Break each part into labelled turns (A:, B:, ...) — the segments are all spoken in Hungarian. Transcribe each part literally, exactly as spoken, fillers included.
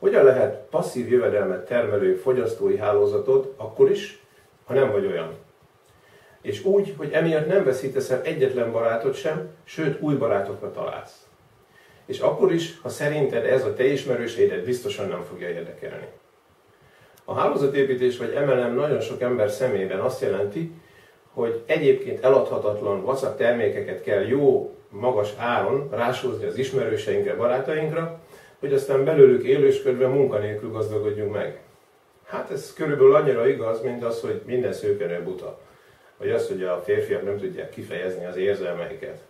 A: Hogyan lehet passzív jövedelmet termelő fogyasztói hálózatod akkor is, ha nem vagy olyan? És úgy, hogy emiatt nem veszítesz el egyetlen barátod sem, sőt új barátokra találsz. És akkor is, ha szerinted ez a te ismerőseidet biztosan nem fogja érdekelni. A hálózatépítés vagy em el em nagyon sok ember szemében azt jelenti, hogy egyébként eladhatatlan vacak termékeket kell jó, magas áron rásózni az ismerőseinkre, barátainkra, hogy aztán belőlük élősködve munkanélkül gazdagodjunk meg. Hát ez körülbelül annyira igaz, mint az, hogy minden szőkenő buta. Vagy az, hogy a férfiak nem tudják kifejezni az érzelmeiket.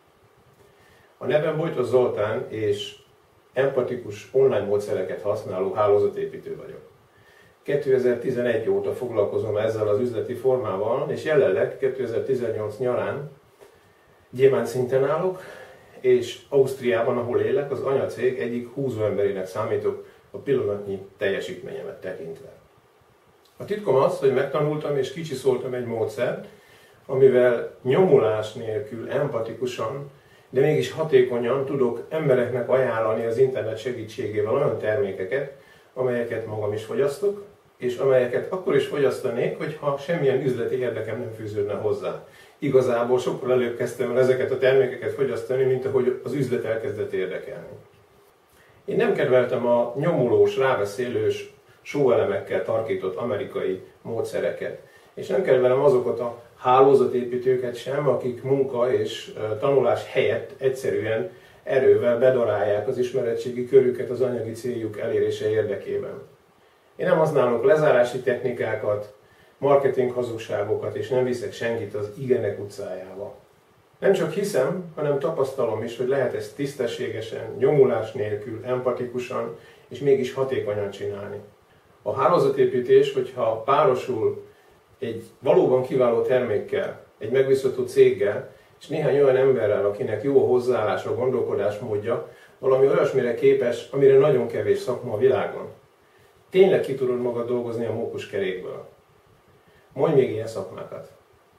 A: A nevem Bojtos Zoltán, és empatikus online módszereket használó hálózatépítő vagyok. kétezer-tizenegy óta foglalkozom ezzel az üzleti formával, és jelenleg kétezer-tizennyolc nyarán gyémánt szinten állok, és Ausztriában, ahol élek, az anyacég egyik húzóemberének számítok a pillanatnyi teljesítményemet tekintve. A titkom az, hogy megtanultam és kicsiszoltam egy módszert, amivel nyomulás nélkül, empatikusan, de mégis hatékonyan tudok embereknek ajánlani az internet segítségével olyan termékeket, amelyeket magam is fogyasztok, és amelyeket akkor is fogyasztanék, hogyha semmilyen üzleti érdekem nem fűződne hozzá. Igazából sokkal előbb kezdtem el ezeket a termékeket fogyasztani, mint ahogy az üzlet elkezdett érdekelni. Én nem kedveltem a nyomulós, rábeszélős, sóelemekkel tarkított amerikai módszereket. És nem kedvelem azokat a hálózatépítőket sem, akik munka és tanulás helyett egyszerűen erővel bedarálják az ismeretségi körüket az anyagi céljuk elérése érdekében. Én nem használok lezárási technikákat, marketing hazugságokat, és nem viszek senkit az igenek utcájába. Nem csak hiszem, hanem tapasztalom is, hogy lehet ezt tisztességesen, nyomulás nélkül, empatikusan és mégis hatékonyan csinálni. A hálózatépítés, hogyha párosul egy valóban kiváló termékkel, egy megbízható céggel, és néhány olyan emberrel, akinek jó a hozzáállás, a gondolkodásmódja, valami olyasmire képes, amire nagyon kevés szakma a világon. Tényleg ki tudod magad dolgozni a mókuskerékből. Mondj még ilyen szakmákat.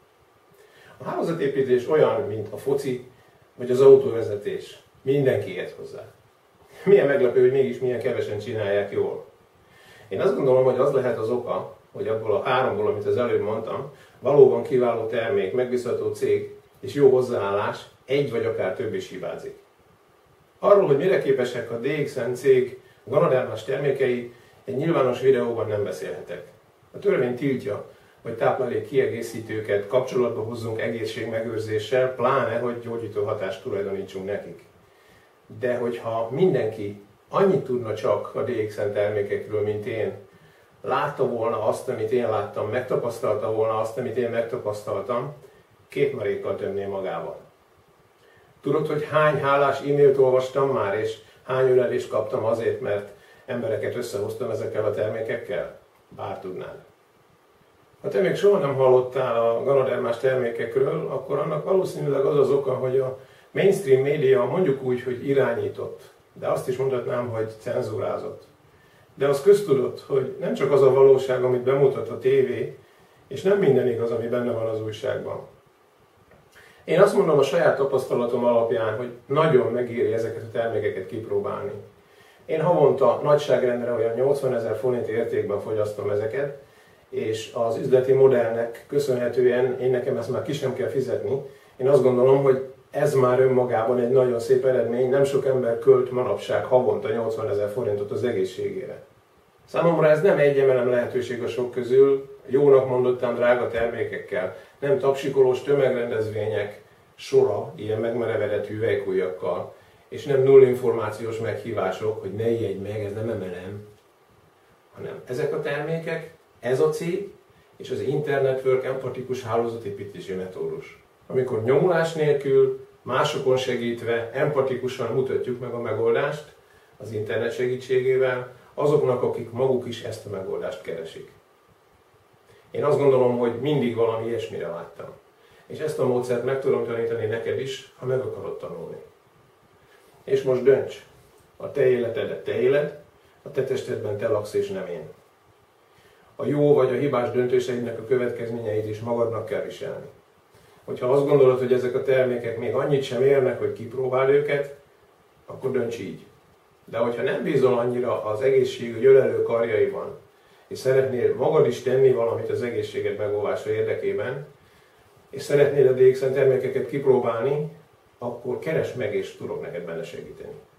A: A hálózatépítés olyan, mint a foci vagy az autóvezetés. Mindenki ért hozzá. Milyen meglepő, hogy mégis milyen kevesen csinálják jól. Én azt gondolom, hogy az lehet az oka, hogy abból a háromból, amit az előbb mondtam, valóban kiváló termék, megbízható cég és jó hozzáállás, egy vagy akár több is hibázik. Arról, hogy mire képesek a dé iksz en cég ganadermás termékei, egy nyilvános videóban nem beszélhetek. A törvény tiltja, hogy táplálék kiegészítőket kapcsolatba hozzunk egészségmegőrzéssel, pláne, hogy gyógyító hatást tulajdonítsunk nekik. De hogyha mindenki annyit tudna csak a dé iksz en termékekről, mint én, látta volna azt, amit én láttam, megtapasztalta volna azt, amit én megtapasztaltam, két marékkal tömné magával. Tudod, hogy hány hálás e-mailt olvastam már, és hány ölelést kaptam azért, mert embereket összehoztam ezekkel a termékekkel? Bár tudnád. Ha te még soha nem hallottál a ganadermás termékekről, akkor annak valószínűleg az az oka, hogy a mainstream média mondjuk úgy, hogy irányított, de azt is mondhatnám, hogy cenzúrázott. De az köztudott, hogy nem csak az a valóság, amit bemutat a tévé, és nem minden igaz, ami benne van az újságban. Én azt mondom a saját tapasztalatom alapján, hogy nagyon megéri ezeket a termékeket kipróbálni. Én havonta nagyságrendre olyan nyolcvanezer forint értékben fogyasztom ezeket, és az üzleti modellnek köszönhetően én nekem ezt már ki sem kell fizetni. Én azt gondolom, hogy ez már önmagában egy nagyon szép eredmény, nem sok ember költ manapság havonta nyolcvanezer forintot az egészségére. Számomra ez nem egy em el em lehetőség a sok közül, jónak mondottam drága termékekkel, nem tapsikolós tömegrendezvények sora, ilyen megmerevedett hüvelykujjakkal, és nem null információs meghívások, hogy ne ijedj meg, ez nem em el em, hanem ezek a termékek, ez a cég, és az Internet empatikus hálózatépítési metódus. Amikor nyomulás nélkül, másokon segítve, empatikusan mutatjuk meg a megoldást az internet segítségével, azoknak, akik maguk is ezt a megoldást keresik. Én azt gondolom, hogy mindig valami ilyesmire láttam. És ezt a módszert meg tudom tanítani neked is, ha meg akarod tanulni. És most dönts! A te életedet te éled, a te testedben te laksz és nem én. A jó vagy a hibás döntéseidnek a következményeit is magadnak kell viselni. Hogyha azt gondolod, hogy ezek a termékek még annyit sem érnek, hogy kipróbáld őket, akkor dönts így. De hogyha nem bízol annyira az egészségügy ölelő karjaiban, és szeretnél magad is tenni valamit az egészséged megóvása érdekében, és szeretnél a dé iksz en termékeket kipróbálni, akkor keresd meg, és tudok neked benne segíteni.